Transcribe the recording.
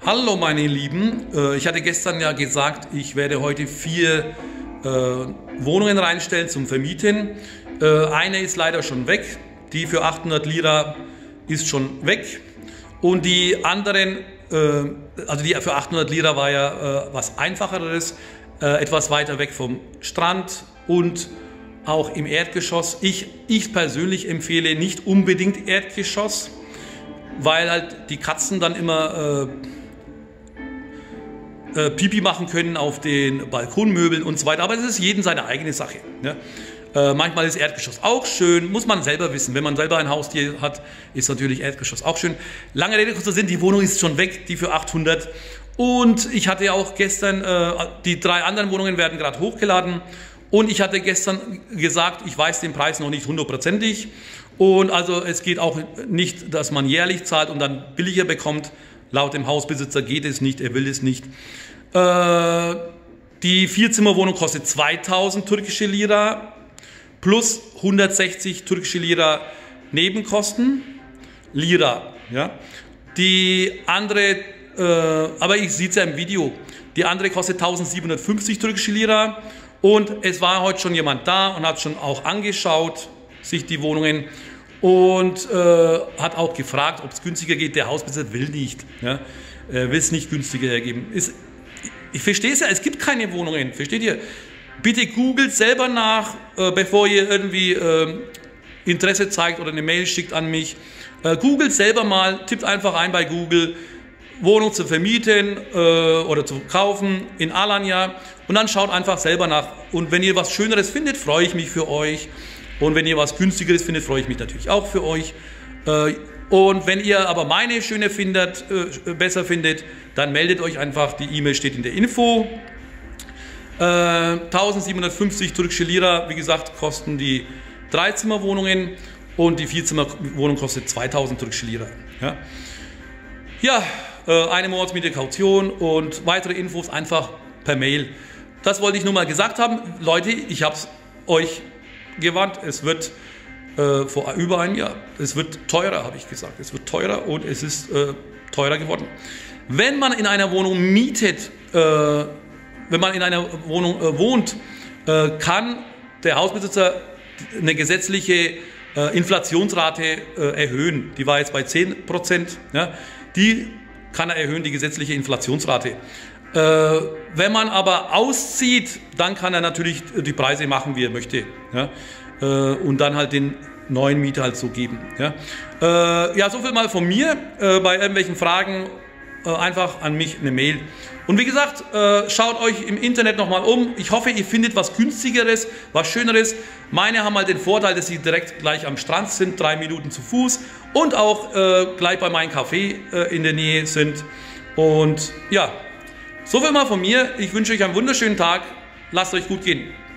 Hallo meine Lieben, ich hatte gestern ja gesagt, ich werde heute 4 Wohnungen reinstellen zum Vermieten. Eine ist leider schon weg, die für 800 Lira ist schon weg und die anderen, also die für 800 Lira war ja was Einfacheres, etwas weiter weg vom Strand und auch im Erdgeschoss. Ich persönlich empfehle nicht unbedingt Erdgeschoss, weil halt die Katzen dann immer Pipi machen können auf den Balkonmöbeln und so weiter. Aber das ist jedem seine eigene Sache. Ne? Manchmal ist Erdgeschoss auch schön, muss man selber wissen. Wenn man selber ein Haustier hat, ist natürlich Erdgeschoss auch schön. Lange Rede, kurzer Sinn, die Wohnung ist schon weg, die für 800. Und ich hatte ja auch gestern, die 3 anderen Wohnungen werden gerade hochgeladen. Und ich hatte gestern gesagt, ich weiß den Preis noch nicht hundertprozentig. Und also es geht auch nicht, dass man jährlich zahlt und dann billiger bekommt. Laut dem Hausbesitzer geht es nicht, er will es nicht. Die 4-Zimmer-Wohnung kostet 2000 türkische Lira plus 160 türkische Lira Nebenkosten. Lira, ja. Die andere, aber ich sehe es ja im Video, die andere kostet 1750 türkische Lira. Und es war heute schon jemand da und hat schon auch angeschaut, sich die Wohnungen. Und hat auch gefragt, ob es günstiger geht. Der Hausbesitzer will nicht. Ja? Will es nicht günstiger hergeben. Ich verstehe es ja, es gibt keine Wohnungen. Versteht ihr? Bitte googelt selber nach, bevor ihr irgendwie Interesse zeigt oder eine Mail schickt an mich. Googelt selber mal, tippt einfach ein bei Google, Wohnung zu vermieten oder zu kaufen in Alanya. Und dann schaut einfach selber nach. Und wenn ihr was Schöneres findet, freue ich mich für euch. Und wenn ihr was Günstigeres findet, freue ich mich natürlich auch für euch. Und wenn ihr aber meine schöne besser findet, dann meldet euch einfach. Die E-Mail steht in der Info. 1750 türkische Lira, wie gesagt, kosten die 3-Zimmer-Wohnungen und die 4-Zimmer-Wohnung kostet 2000 türkische Lira. Ja, eine Monatsmiete Kaution und weitere Infos einfach per Mail. Das wollte ich nur mal gesagt haben. Leute, ich habe es euch gewarnt, es wird vor über einem Jahr, es wird teurer, habe ich gesagt. Es wird teurer und es ist teurer geworden. Wenn man in einer Wohnung mietet, wenn man in einer Wohnung wohnt, kann der Hausbesitzer eine gesetzliche Inflationsrate erhöhen. Die war jetzt bei 10%. Ja? Die kann er erhöhen, die gesetzliche Inflationsrate. Wenn man aber auszieht, dann kann er natürlich die Preise machen, wie er möchte. Ja? Und dann halt den neuen Mieter halt so geben. Ja, ja, so viel mal von mir. Bei irgendwelchen Fragen einfach an mich eine Mail. Und wie gesagt, schaut euch im Internet nochmal um. Ich hoffe, ihr findet was Günstigeres, was Schöneres. Meine haben halt den Vorteil, dass sie direkt gleich am Strand sind, 3 Minuten zu Fuß und auch gleich bei meinem Café in der Nähe sind. Und ja, so viel mal von mir. Ich wünsche euch einen wunderschönen Tag. Lasst euch gut gehen.